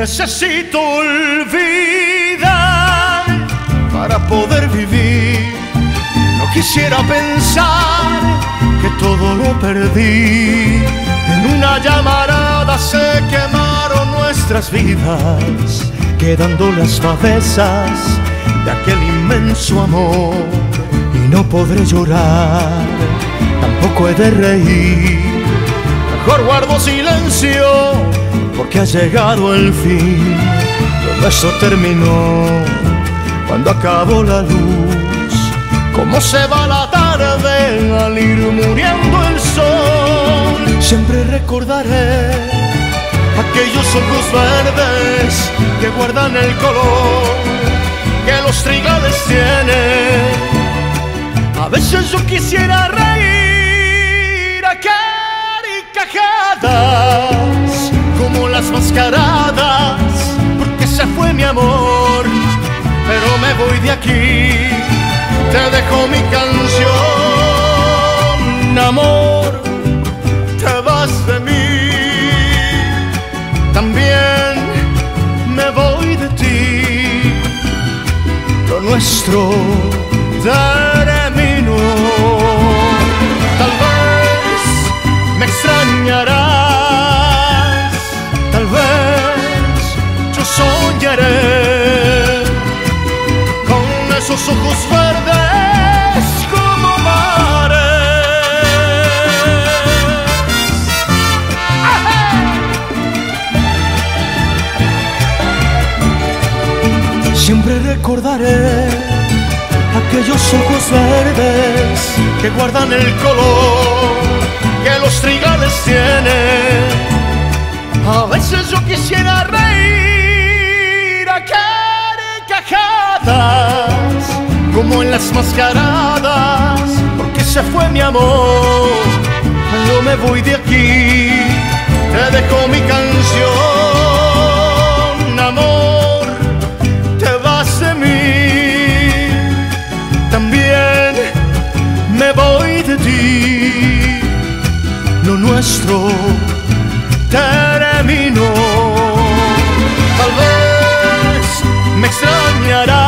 necesito olvidar para poder vivir. No quisiera pensar que todo lo perdí. En una llamarada se quemaron nuestras vidas, quedando las cabezas de aquel inmenso amor. Y no podré llorar, tampoco he de reír. Mejor guardo silencio, porque ha llegado el fin. Todo eso terminó cuando acabó la luz. Cómo se va la tarde al ir muriendo el sol. Siempre recordaré aquellos ojos verdes que guardan el color que los trigales tienen. A veces yo quisiera reír a carcajadas, como las mascaradas, porque se fue mi amor. Pero me voy de aquí, te dejo mi canción. Amor, te vas de mí, también me voy de ti. Lo nuestro terminó. Tal vez me extrañarás, tal vez yo soñaré con esos ojos verdes como mares. Siempre recordaré aquellos ojos verdes que guardan el color que los trigales tienen. A veces yo quisiera reír a carcajadas, como en las mascaradas, porque se fue mi amor. Yo me voy de aquí, te dejo mi canción. Amor, te vas de mí, también me voy de ti. Lo nuestro terminó. Tal vez me extrañarás,